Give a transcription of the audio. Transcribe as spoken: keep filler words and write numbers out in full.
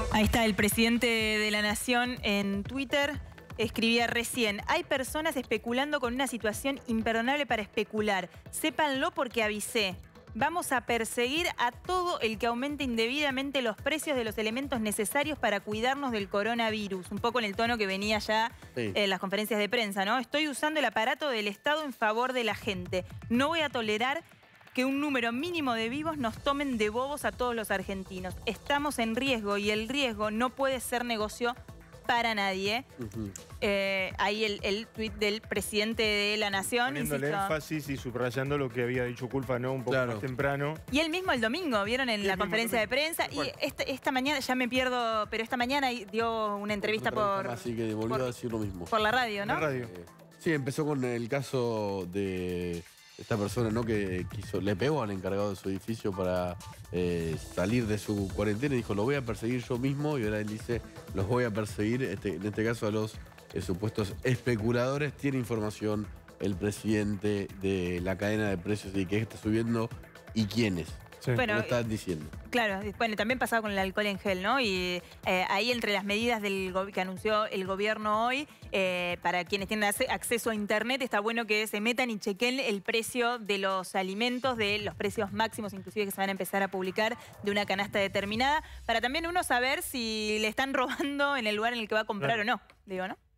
Ahí está el presidente de la Nación en Twitter. Escribía recién: hay personas especulando con una situación imperdonable para especular. Sépanlo porque avisé. Vamos a perseguir a todo el que aumente indebidamente los precios de los elementos necesarios para cuidarnos del coronavirus. Un poco en el tono que venía ya sí. en las conferencias de prensa, ¿no? Estoy usando el aparato del Estado en favor de la gente. No voy a tolerar que un número mínimo de vivos nos tomen de bobos a todos los argentinos. Estamos en riesgo y el riesgo no puede ser negocio para nadie. Uh-huh. eh, ahí el, el tuit del presidente de la Nación. Poniéndole insisto, énfasis y subrayando lo que había dicho Culfas, ¿no? Un poco claro. más temprano. Y él mismo el domingo, ¿vieron? En la conferencia de prensa. Bueno. Y esta, esta mañana, ya me pierdo, pero esta mañana dio una entrevista por... Así que volvió por, a decir lo mismo. Por la radio, ¿no? La radio. Eh, sí, empezó con el caso de esta persona, ¿no? Que quiso, le pegó al encargado de su edificio para eh, salir de su cuarentena y dijo, lo voy a perseguir yo mismo. Y ahora él dice, los voy a perseguir, este, en este caso a los eh, supuestos especuladores. Tiene información el presidente de la cadena de precios y qué está subiendo y quiénes. Sí. Bueno, lo están diciendo. Claro, bueno, también pasaba con el alcohol en gel, ¿no? Y eh, ahí entre las medidas del que anunció el gobierno hoy, eh, para quienes tienen acceso a internet, está bueno que se metan y chequen el precio de los alimentos, de los precios máximos inclusive que se van a empezar a publicar de una canasta determinada, para también uno saber si le están robando en el lugar en el que va a comprar claro. o no, digo, ¿no?